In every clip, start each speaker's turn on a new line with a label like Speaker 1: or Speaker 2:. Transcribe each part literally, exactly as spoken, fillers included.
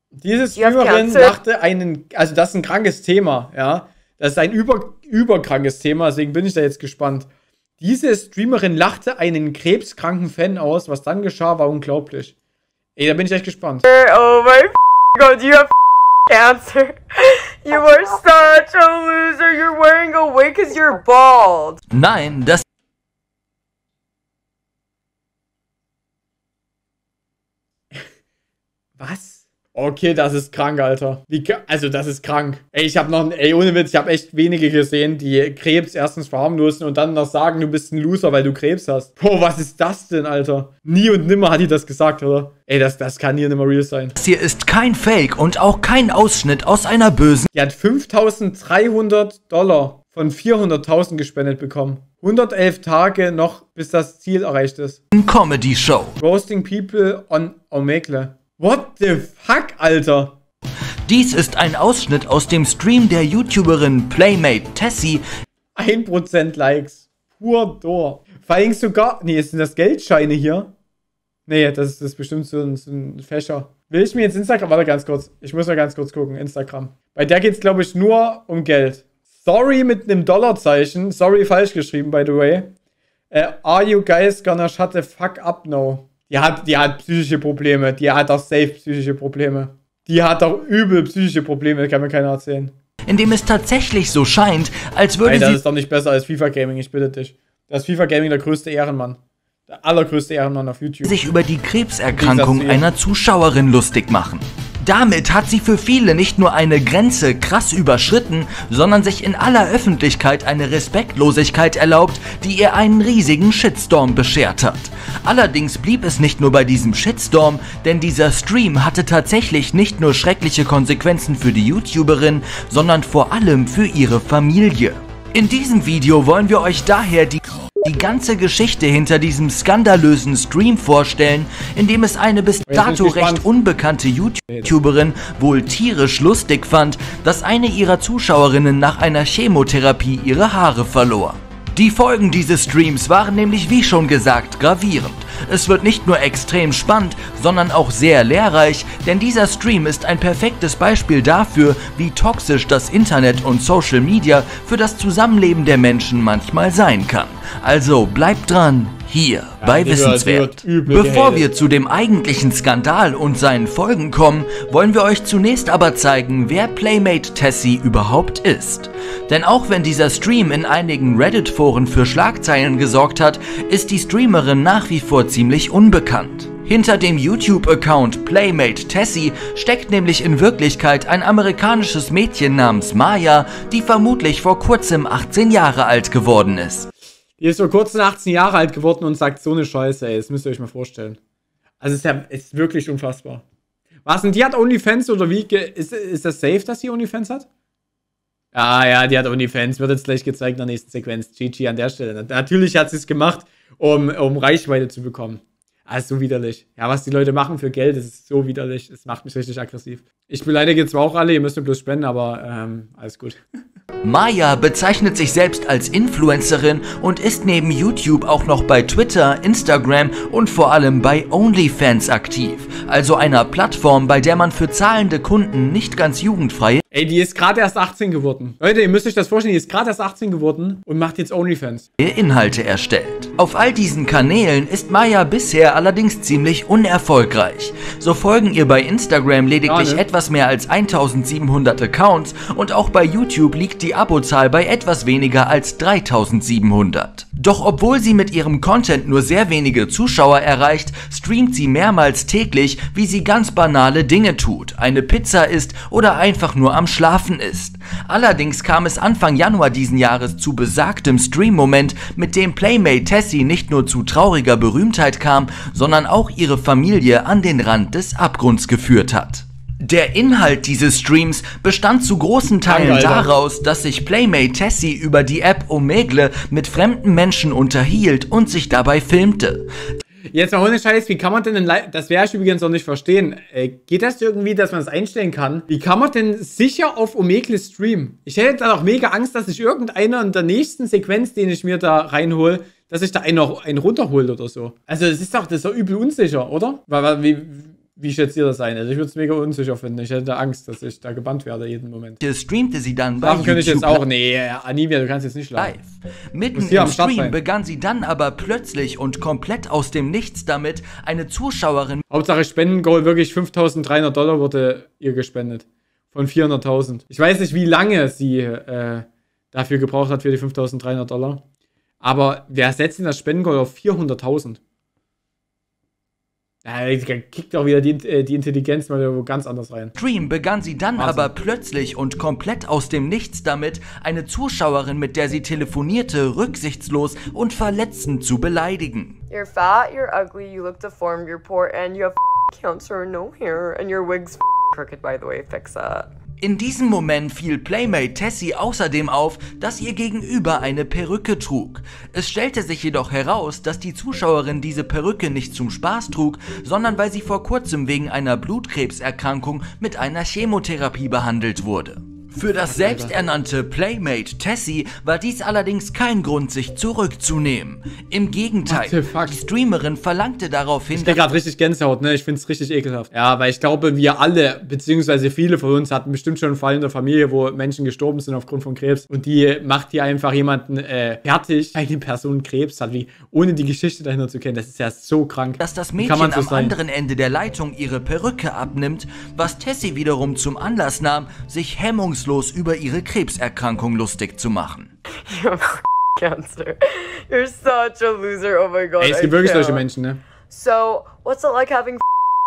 Speaker 1: Diese Streamerin machte einen, also das ist ein krankes Thema, ja. Das ist ein über, überkrankes Thema, deswegen bin ich da jetzt gespannt. Diese Streamerin lachte einen krebskranken Fan aus, was dann geschah, war unglaublich. Ey, da bin ich echt gespannt.
Speaker 2: Oh my god, you have cancer. You are such a loser. You're wearing a wig because you're bald.
Speaker 3: Nein, das...
Speaker 1: Was? Okay, das ist krank, Alter. Wie, also, das ist krank. Ey, ich habe noch, ey, ohne Witz, ich habe echt wenige gesehen, die Krebs erstens verharmlosen und dann noch sagen, du bist ein Loser, weil du Krebs hast. Boah, was ist das denn, Alter? Nie und nimmer hat die das gesagt, oder? Ey, das, das kann hier nimmer real sein.
Speaker 3: Das hier ist kein Fake und auch kein Ausschnitt aus einer bösen...
Speaker 1: Die hat fünftausenddreihundert Dollar von vierhunderttausend gespendet bekommen. hundertelf Tage noch, bis das Ziel erreicht ist.
Speaker 3: Comedy-Show.
Speaker 1: Roasting people on Omegle. What the fuck, Alter?
Speaker 3: Dies ist ein Ausschnitt aus dem Stream der YouTuberin Playmate Tessie.
Speaker 1: ein Prozent Likes. Pur door. Vor allem sogar... Nee, sind das Geldscheine hier? Nee, das ist, das ist bestimmt so ein, so ein Fächer. Will ich mir jetzt Instagram... Warte ganz kurz. Ich muss mal ganz kurz gucken. Instagram. Bei der geht es, glaube ich, nur um Geld. Sorry mit einem Dollarzeichen. Sorry, falsch geschrieben, by the way. Uh, are you guys gonna shut the fuck up now? Die hat, die hat psychische Probleme. Die hat auch safe psychische Probleme. Die hat auch übel psychische Probleme. Kann mir keiner erzählen.
Speaker 3: In dem es tatsächlich so scheint, als würde
Speaker 1: Nein,
Speaker 3: sie...
Speaker 1: das ist doch nicht besser als FIFA Gaming, ich bitte dich. Das ist FIFA Gaming der größte Ehrenmann. Der allergrößte Ehrenmann auf YouTube.
Speaker 3: ...sich über die Krebserkrankung einer Zuschauerin lustig machen. Damit hat sie für viele nicht nur eine Grenze krass überschritten, sondern sich in aller Öffentlichkeit eine Respektlosigkeit erlaubt, die ihr einen riesigen Shitstorm beschert hat. Allerdings blieb es nicht nur bei diesem Shitstorm, denn dieser Stream hatte tatsächlich nicht nur schreckliche Konsequenzen für die YouTuberin, sondern vor allem für ihre Familie. In diesem Video wollen wir euch daher die die ganze Geschichte hinter diesem skandalösen Stream vorstellen, in dem es eine bis dato recht unbekannte YouTuberin wohl tierisch lustig fand, dass eine ihrer Zuschauerinnen nach einer Chemotherapie ihre Haare verlor. Die Folgen dieses Streams waren nämlich wie schon gesagt gravierend. Es wird nicht nur extrem spannend, sondern auch sehr lehrreich, denn dieser Stream ist ein perfektes Beispiel dafür, wie toxisch das Internet und Social Media für das Zusammenleben der Menschen manchmal sein kann. Also bleibt dran, hier ja, bei Wissenswert. Bevor wir zu dem eigentlichen Skandal und seinen Folgen kommen, wollen wir euch zunächst aber zeigen, wer Playmate Tessie überhaupt ist. Denn auch wenn dieser Stream in einigen Reddit-Foren für Schlagzeilen gesorgt hat, ist die Streamerin nach wie vor ziemlich unbekannt. Hinter dem YouTube-Account Playmate Tessie steckt nämlich in Wirklichkeit ein amerikanisches Mädchen namens Maya, die vermutlich vor kurzem achtzehn Jahre alt geworden ist.
Speaker 1: Die ist vor kurzem achtzehn Jahre alt geworden und sagt so eine Scheiße, ey. Das müsst ihr euch mal vorstellen. Also es ist, ja, ist wirklich unfassbar. Was denn, die hat OnlyFans oder wie? Ist, ist das safe, dass sie OnlyFans hat? Ah ja, die hat OnlyFans. Wird jetzt gleich gezeigt in der nächsten Sequenz. G G an der Stelle. Natürlich hat sie es gemacht, um, um Reichweite zu bekommen. Ah, ist so widerlich. Ja, was die Leute machen für Geld, das ist so widerlich. Das macht mich richtig aggressiv. Ich beleidige zwar auch alle, ihr müsst mir bloß spenden, aber ähm, alles gut.
Speaker 3: Maya bezeichnet sich selbst als Influencerin und ist neben YouTube auch noch bei Twitter, Instagram und vor allem bei OnlyFans aktiv. Also einer Plattform, bei der man für zahlende Kunden nicht ganz jugendfrei...
Speaker 1: Ey, die ist gerade erst achtzehn geworden. Leute, ihr müsst euch das vorstellen, die ist gerade erst achtzehn geworden und macht jetzt OnlyFans.
Speaker 3: Inhalte erstellt. Auf all diesen Kanälen ist Maya bisher allerdings ziemlich unerfolgreich. So folgen ihr bei Instagram lediglich ja, ne? etwas mehr als eintausendsiebenhundert Accounts und auch bei YouTube liegt die Abozahl bei etwas weniger als dreitausendsiebenhundert. Doch obwohl sie mit ihrem Content nur sehr wenige Zuschauer erreicht, streamt sie mehrmals täglich, wie sie ganz banale Dinge tut, eine Pizza isst oder einfach nur am Schlafen ist. Allerdings kam es Anfang Januar diesen Jahres zu besagtem Stream-Moment, mit dem Playmate Tessie nicht nur zu trauriger Berühmtheit kam, sondern auch ihre Familie an den Rand des Abgrunds geführt hat. Der Inhalt dieses Streams bestand zu großen Teilen
Speaker 1: Alter.
Speaker 3: daraus, dass sich Playmate Tessie über die App Omegle mit fremden Menschen unterhielt und sich dabei filmte.
Speaker 1: Jetzt mal ohne Scheiß, wie kann man denn, in das werde ich übrigens noch nicht verstehen, äh, geht das irgendwie, dass man das einstellen kann? Wie kann man denn sicher auf Omegle streamen? Ich hätte da auch mega Angst, dass sich irgendeiner in der nächsten Sequenz, den ich mir da reinhole, dass ich da einen, einen runterholt oder so. Also das ist doch, das ist doch übel unsicher, oder? Weil, wie, wie schätzt ihr das ein? Also ich würde es mega unsicher finden. Ich hätte Angst, dass ich da gebannt werde jeden Moment.
Speaker 3: Streamte sie dann bei
Speaker 1: Schlafen könnte ich jetzt
Speaker 3: YouTube
Speaker 1: auch. Nee, Anivia, du kannst jetzt nicht schlafen.
Speaker 3: live. Mitten im Stream begann sie dann aber plötzlich und komplett aus dem Nichts damit, eine Zuschauerin...
Speaker 1: Hauptsache Spendengoal, wirklich fünftausenddreihundert Dollar wurde ihr gespendet. Von vierhunderttausend. Ich weiß nicht, wie lange sie äh, dafür gebraucht hat für die fünftausenddreihundert Dollar. Aber wer setzt denn das Spendengoal auf vierhunderttausend? Ja, kickt auch wieder die, äh, die Intelligenz mal wo ganz anders rein.
Speaker 3: Stream begann sie dann Wahnsinn. aber plötzlich und komplett aus dem Nichts damit, eine Zuschauerin, mit der sie telefonierte, rücksichtslos und verletzend zu beleidigen.
Speaker 2: You're fat, you're ugly, you look deformed, you're poor, and you have cancer, no hair, and your wig's crooked, by the way, fix that.
Speaker 3: In diesem Moment fiel Playmate Tessie außerdem auf, dass ihr Gegenüber eine Perücke trug. Es stellte sich jedoch heraus, dass die Zuschauerin diese Perücke nicht zum Spaß trug, sondern weil sie vor kurzem wegen einer Blutkrebserkrankung mit einer Chemotherapie behandelt wurde. Für das selbsternannte Playmate Tessie war dies allerdings kein Grund, sich zurückzunehmen. Im Gegenteil, die Streamerin verlangte daraufhin...
Speaker 1: Ich krieg gerade richtig Gänsehaut, ne? Ich find's richtig ekelhaft. Ja, weil ich glaube, wir alle, beziehungsweise viele von uns hatten bestimmt schon einen Fall in der Familie, wo Menschen gestorben sind aufgrund von Krebs. Und die macht hier einfach jemanden äh, fertig, eine Person Krebs hat, wie, ohne die Geschichte dahinter zu kennen. Das ist ja so krank.
Speaker 3: Dass das Mädchen so am sein? anderen Ende der Leitung ihre Perücke abnimmt, was Tessie wiederum zum Anlass nahm, sich hemmungslos über ihre Krebserkrankung lustig zu machen.
Speaker 2: You have cancer. You're such a loser. Oh my god.
Speaker 1: Ey, es gibt wirklich solche Menschen, ne?
Speaker 2: So, what's it like having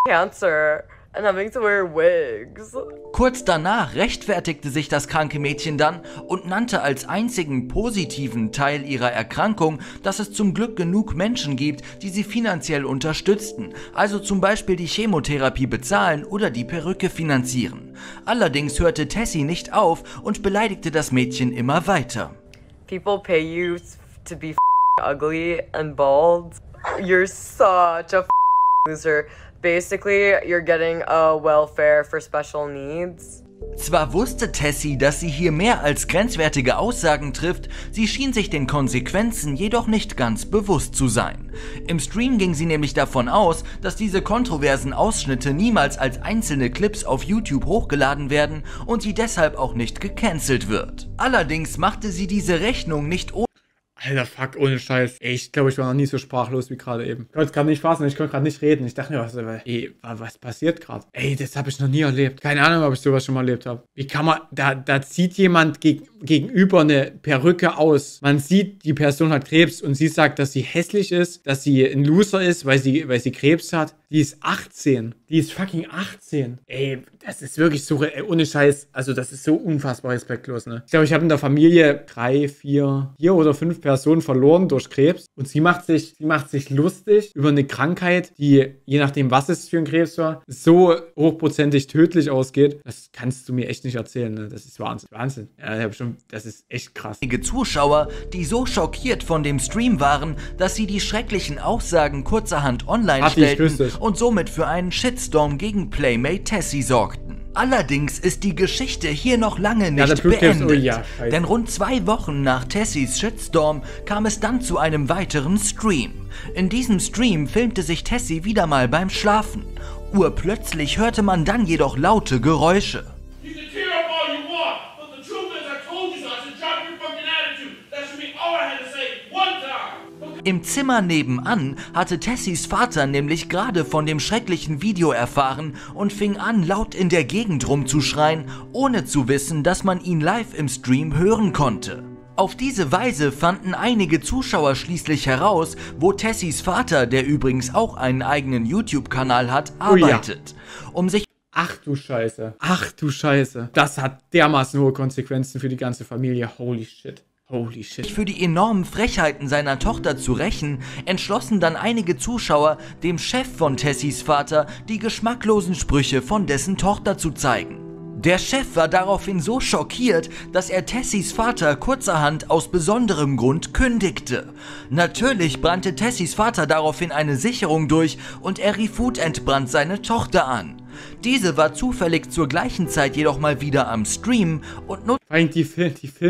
Speaker 2: cancer and having to wear wigs?
Speaker 3: Kurz danach rechtfertigte sich das kranke Mädchen dann und nannte als einzigen positiven Teil ihrer Erkrankung, dass es zum Glück genug Menschen gibt, die sie finanziell unterstützten, also zum Beispiel die Chemotherapie bezahlen oder die Perücke finanzieren. Allerdings hörte Tessie nicht auf und beleidigte das Mädchen immer weiter.
Speaker 2: People pay you to be ugly and bald. You're such a loser. Basically, you're getting a welfare for special needs.
Speaker 3: Zwar wusste Tessie, dass sie hier mehr als grenzwertige Aussagen trifft, sie schien sich den Konsequenzen jedoch nicht ganz bewusst zu sein. Im Stream ging sie nämlich davon aus, dass diese kontroversen Ausschnitte niemals als einzelne Clips auf YouTube hochgeladen werden und sie deshalb auch nicht gecancelt wird. Allerdings machte sie diese Rechnung nicht ohne...
Speaker 1: Alter, fuck, ohne Scheiß. Ey, ich glaube, ich war noch nie so sprachlos wie gerade eben. Ich konnte gerade nicht fassen, ich konnte gerade nicht reden. Ich dachte mir, was, ey, was passiert gerade? Ey, das habe ich noch nie erlebt. Keine Ahnung, ob ich sowas schon mal erlebt habe. Wie kann man, da, da zieht jemand geg gegenüber eine Perücke aus. Man sieht, die Person hat Krebs und sie sagt, dass sie hässlich ist, dass sie ein Loser ist, weil sie, weil sie Krebs hat. Die ist achtzehn. Die ist fucking achtzehn. Ey, das ist wirklich so, ey, ohne Scheiß. Also, das ist so unfassbar respektlos, ne? Ich glaube, ich habe in der Familie drei, vier, vier oder fünf Personen verloren durch Krebs. Und sie macht sich, sie macht sich lustig über eine Krankheit, die, je nachdem, was es für ein Krebs war, so hochprozentig tödlich ausgeht. Das kannst du mir echt nicht erzählen, ne? Das ist Wahnsinn. Wahnsinn. Ja, ich hab schon, das ist echt krass.
Speaker 3: Einige Zuschauer, die so schockiert von dem Stream waren, dass sie die schrecklichen Aussagen kurzerhand online
Speaker 1: Ach,
Speaker 3: stellten und somit für einen Shitstorm gegen Playmate Tessie sorgten. Allerdings ist die Geschichte hier noch lange nicht ja, beendet, oh ja, denn rund zwei Wochen nach Tessies Shitstorm kam es dann zu einem weiteren Stream. In diesem Stream filmte sich Tessie wieder mal beim Schlafen. Urplötzlich hörte man dann jedoch laute Geräusche. Im Zimmer nebenan hatte Tessies Vater nämlich gerade von dem schrecklichen Video erfahren und fing an, laut in der Gegend rumzuschreien, ohne zu wissen, dass man ihn live im Stream hören konnte. Auf diese Weise fanden einige Zuschauer schließlich heraus, wo Tessies Vater, der übrigens auch einen eigenen YouTube-Kanal hat, arbeitet,
Speaker 1: oh ja.
Speaker 3: um sich...
Speaker 1: Ach du Scheiße, ach du Scheiße. Das hat dermaßen hohe Konsequenzen für die ganze Familie, holy shit. Holy shit.
Speaker 3: Für die enormen Frechheiten seiner Tochter zu rächen, entschlossen dann einige Zuschauer, dem Chef von Tessies Vater die geschmacklosen Sprüche von dessen Tochter zu zeigen. Der Chef war daraufhin so schockiert, dass er Tessies Vater kurzerhand aus besonderem Grund kündigte. Natürlich brannte Tessies Vater daraufhin eine Sicherung durch und er rief wutentbrannt seine Tochter an. Diese war zufällig zur gleichen Zeit jedoch mal wieder am Stream und nutzt...
Speaker 1: Die, Fil die, filmt,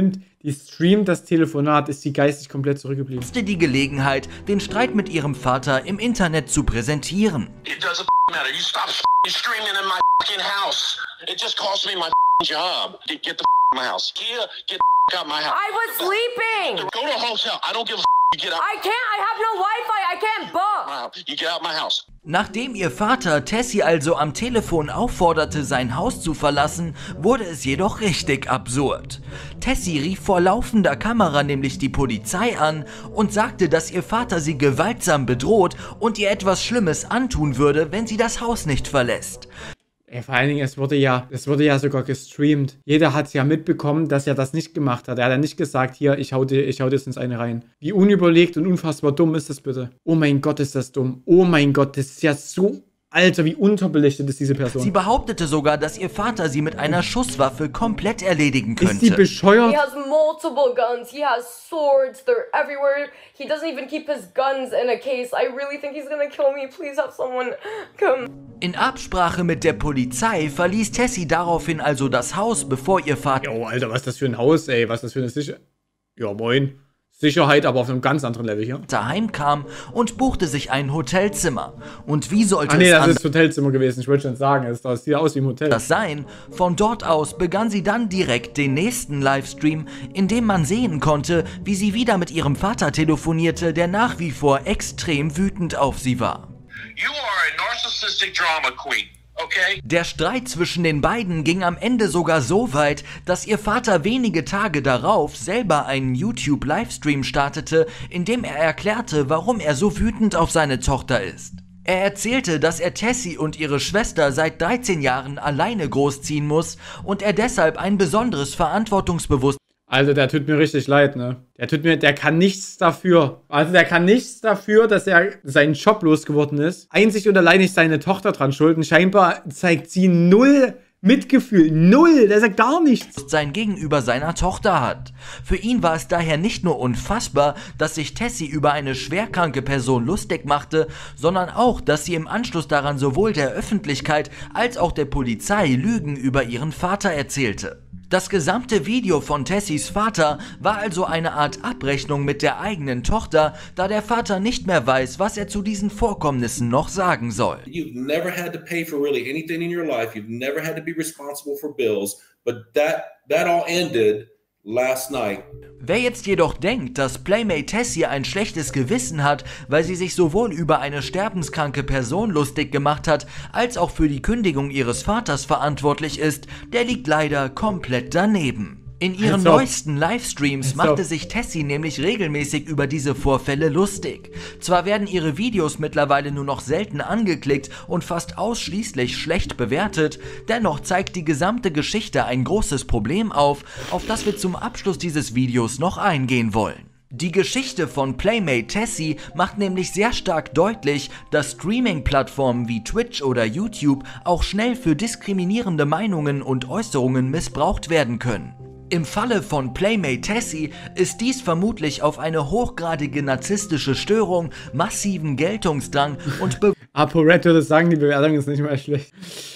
Speaker 1: Die streamt das Telefonat, ist sie geistig komplett zurückgeblieben.
Speaker 3: Nutzte die Gelegenheit, den Streit mit ihrem Vater im Internet zu präsentieren.
Speaker 4: It doesn't matter. You stop streaming in my house. It just cost me my job. Get, get the my house. Kia, get the out my house.
Speaker 2: I was sleeping.
Speaker 4: Go to a hotel. I don't give a you get out.
Speaker 2: I can't. I have no Wi-Fi. I can't book.
Speaker 4: You get out my house.
Speaker 3: Nachdem ihr Vater Tessie also am Telefon aufforderte, sein Haus zu verlassen, wurde es jedoch richtig absurd. Tessie rief vor laufender Kamera nämlich die Polizei an und sagte, dass ihr Vater sie gewaltsam bedroht und ihr etwas Schlimmes antun würde, wenn sie das Haus nicht verlässt.
Speaker 1: Ey, vor allen Dingen, es wurde ja, es wurde ja sogar gestreamt. Jeder hat ja mitbekommen, dass er das nicht gemacht hat. Er hat ja nicht gesagt, hier, ich hau dir, ich hau dir jetzt ins eine rein. Wie unüberlegt und unfassbar dumm ist das bitte? Oh mein Gott, ist das dumm. Oh mein Gott, das ist ja so... Alter, wie unterbelichtet ist diese Person.
Speaker 3: Sie behauptete sogar, dass ihr Vater sie mit einer Schusswaffe komplett erledigen könnte.
Speaker 1: Ist die bescheuert?
Speaker 2: He has multiple guns. He has swords. They're everywhere. He doesn't even keep his guns in a case. I really think he's gonna kill me. Please have someone come.
Speaker 3: In Absprache mit der Polizei verließ Tessie daraufhin also das Haus, bevor ihr Vater...
Speaker 1: Jo, Alter, was ist das für ein Haus, ey? Was ist das für eine Sicherheit? Ja, moin. Sicherheit, aber auf einem ganz anderen Level hier.
Speaker 3: ...heimkam und buchte sich ein Hotelzimmer. Und wie sollte
Speaker 1: ah, nee,
Speaker 3: es
Speaker 1: das ist das Hotelzimmer gewesen. Ich wollte schon sagen, es sieht aus wie ein Hotel.
Speaker 3: Das sein. Von dort aus begann sie dann direkt den nächsten Livestream, in dem man sehen konnte, wie sie wieder mit ihrem Vater telefonierte, der nach wie vor extrem wütend auf sie war.
Speaker 4: You are a narcissistic drama queen. Okay.
Speaker 3: Der Streit zwischen den beiden ging am Ende sogar so weit, dass ihr Vater wenige Tage darauf selber einen YouTube-Livestream startete, in dem er erklärte, warum er so wütend auf seine Tochter ist. Er erzählte, dass er Tessie und ihre Schwester seit dreizehn Jahren alleine großziehen muss und er deshalb ein besonderes Verantwortungsbewusstsein...
Speaker 1: Also der tut mir richtig leid, ne? Der tut mir, der kann nichts dafür. Also der kann nichts dafür, dass er seinen Job losgeworden ist. Einzig und allein ist seine Tochter dran schuld. Und scheinbar zeigt sie null Mitgefühl. Null. Der sagt gar nichts.
Speaker 3: ...sein gegenüber seiner Tochter hat. Für ihn war es daher nicht nur unfassbar, dass sich Tessie über eine schwerkranke Person lustig machte, sondern auch, dass sie im Anschluss daran sowohl der Öffentlichkeit als auch der Polizei Lügen über ihren Vater erzählte. Das gesamte Video von Tessies Vater war also eine Art Abrechnung mit der eigenen Tochter, da der Vater nicht mehr weiß, was er zu diesen Vorkommnissen noch sagen soll.
Speaker 5: You've never had to pay for really anything in your life. You've never had to be responsible for bills, but that that all ended last night.
Speaker 3: Wer jetzt jedoch denkt, dass Playmate Tessie ein schlechtes Gewissen hat, weil sie sich sowohl über eine sterbenskranke Person lustig gemacht hat, als auch für die Kündigung ihres Vaters verantwortlich ist, der liegt leider komplett daneben. In ihren
Speaker 1: Also,
Speaker 3: neuesten Livestreams
Speaker 1: also.
Speaker 3: machte sich Tessie nämlich regelmäßig über diese Vorfälle lustig. Zwar werden ihre Videos mittlerweile nur noch selten angeklickt und fast ausschließlich schlecht bewertet, dennoch zeigt die gesamte Geschichte ein großes Problem auf, auf das wir zum Abschluss dieses Videos noch eingehen wollen. Die Geschichte von Playmate Tessie macht nämlich sehr stark deutlich, dass Streaming-Plattformen wie Twitch oder YouTube auch schnell für diskriminierende Meinungen und Äußerungen missbraucht werden können. Im Falle von Playmate Tessie ist dies vermutlich auf eine hochgradige narzisstische Störung, massiven Geltungsdrang und Be
Speaker 1: ApoRed würde sagen, die Bewertung ist nicht mal schlecht.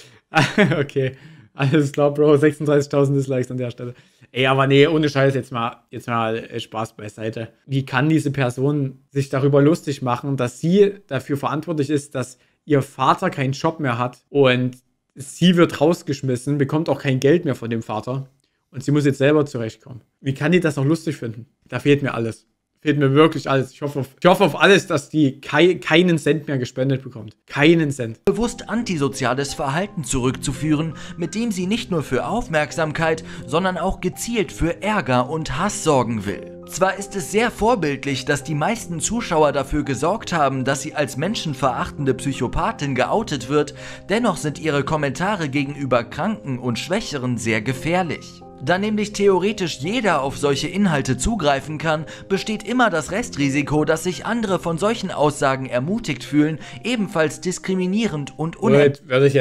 Speaker 1: Okay, alles klar, Bro, sechsunddreißigtausend Dislikes an der Stelle. Ey, aber nee, ohne Scheiß, jetzt mal, jetzt mal Spaß beiseite. Wie kann diese Person sich darüber lustig machen, dass sie dafür verantwortlich ist, dass ihr Vater keinen Job mehr hat und sie wird rausgeschmissen, bekommt auch kein Geld mehr von dem Vater? Und sie muss jetzt selber zurechtkommen. Wie kann die das noch lustig finden? Da fehlt mir alles. Fehlt mir wirklich alles. Ich hoffe auf, ich hoffe auf alles, dass die kei keinen Cent mehr gespendet bekommt. Keinen Cent.
Speaker 3: bewusst antisoziales Verhalten zurückzuführen, mit dem sie nicht nur für Aufmerksamkeit, sondern auch gezielt für Ärger und Hass sorgen will. Zwar ist es sehr vorbildlich, dass die meisten Zuschauer dafür gesorgt haben, dass sie als menschenverachtende Psychopathin geoutet wird, dennoch sind ihre Kommentare gegenüber Kranken und Schwächeren sehr gefährlich. Da nämlich theoretisch jeder auf solche Inhalte zugreifen kann, besteht immer das Restrisiko, dass sich andere von solchen Aussagen ermutigt fühlen, ebenfalls diskriminierend und unehrlich.
Speaker 1: Würde ich jetzt,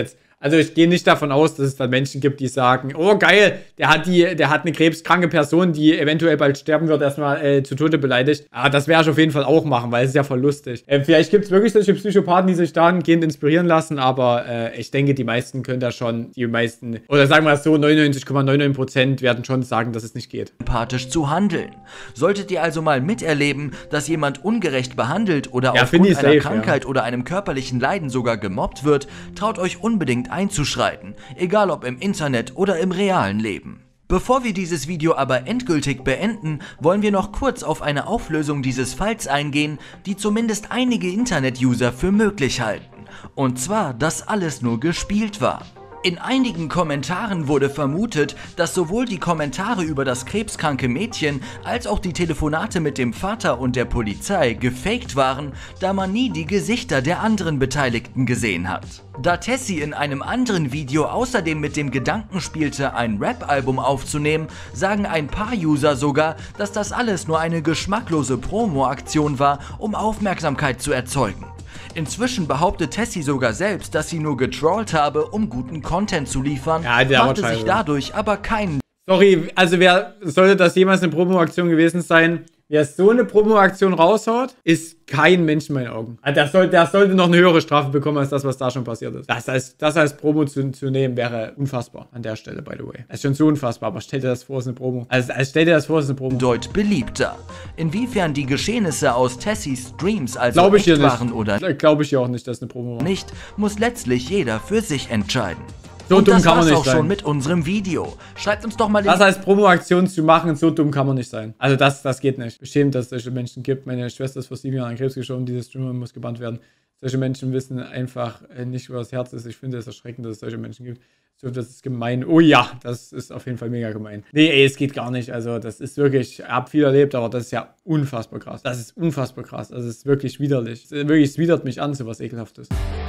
Speaker 1: Also ich gehe nicht davon aus, dass es dann Menschen gibt, die sagen, oh geil, der hat die, der hat eine krebskranke Person, die eventuell bald sterben wird, erstmal äh, zu Tode beleidigt. Ah, das werde ich auf jeden Fall auch machen, weil es ist ja voll lustig. Äh, vielleicht gibt es wirklich solche Psychopathen, die sich dahingehend inspirieren lassen, aber äh, ich denke, die meisten können da schon, die meisten, oder sagen wir es so, neunundneunzig Komma neunundneunzig Prozent werden schon sagen, dass es nicht geht.
Speaker 3: Empathisch zu handeln. Solltet ihr also mal miterleben, dass jemand ungerecht behandelt oder
Speaker 1: ja,
Speaker 3: aufgrund einer
Speaker 1: safe,
Speaker 3: Krankheit
Speaker 1: ja.
Speaker 3: oder einem körperlichen Leiden sogar gemobbt wird, traut euch unbedingt einzuschreiten, egal ob im Internet oder im realen Leben. Bevor wir dieses Video aber endgültig beenden, wollen wir noch kurz auf eine Auflösung dieses Falls eingehen, die zumindest einige Internet-User für möglich halten. Und zwar, dass alles nur gespielt war. In einigen Kommentaren wurde vermutet, dass sowohl die Kommentare über das krebskranke Mädchen als auch die Telefonate mit dem Vater und der Polizei gefaked waren, da man nie die Gesichter der anderen Beteiligten gesehen hat. Da Tessie in einem anderen Video außerdem mit dem Gedanken spielte, ein Rap-Album aufzunehmen, sagen ein paar User sogar, dass das alles nur eine geschmacklose Promo-Aktion war, um Aufmerksamkeit zu erzeugen. Inzwischen behauptet Tessie sogar selbst, dass sie nur getrollt habe, um guten Content zu liefern,
Speaker 1: ja,
Speaker 3: machte sich dadurch aber keinen...
Speaker 1: Sorry, also wer sollte das jemals eine Promo-Aktion gewesen sein? Wer so eine Promo-Aktion raushaut, ist kein Mensch in meinen Augen. Also der, soll, der sollte noch eine höhere Strafe bekommen, als das, was da schon passiert ist. Das als, das als Promo zu, zu nehmen, wäre unfassbar an der Stelle, by the way. Das ist schon so unfassbar, aber stell dir das vor, es ist eine Promo. Also, also stell dir das vor, es ist eine Promo.
Speaker 3: Deut beliebter. Inwiefern die Geschehnisse aus Tessies Streams also
Speaker 1: Glaube ich
Speaker 3: echt
Speaker 1: hier
Speaker 3: waren
Speaker 1: nicht.
Speaker 3: oder
Speaker 1: Glaube ich ja auch nicht, dass es eine Promo war.
Speaker 3: nicht, muss letztlich jeder für sich entscheiden.
Speaker 1: So
Speaker 3: Und
Speaker 1: dumm
Speaker 3: das
Speaker 1: kann man
Speaker 3: war's
Speaker 1: nicht
Speaker 3: auch
Speaker 1: sein.
Speaker 3: schon mit unserem Video. Schreibt uns doch mal in
Speaker 1: Das als Promo-Aktion zu machen, so dumm kann man nicht sein. Also das, das geht nicht. Beschämt, dass es solche Menschen gibt. Meine Schwester ist vor sieben Jahren an Krebs gestorben, diese Streamer muss gebannt werden. Solche Menschen wissen einfach nicht, wo das Herz ist. Ich finde es erschreckend, dass es solche Menschen gibt. So, das ist gemein. Oh ja, das ist auf jeden Fall mega gemein. Nee, ey, es geht gar nicht. Also das ist wirklich, ich habe viel erlebt, aber das ist ja unfassbar krass. Das ist unfassbar krass. Also es ist wirklich widerlich. Es, wirklich, es widert mich an, so was Ekelhaftes.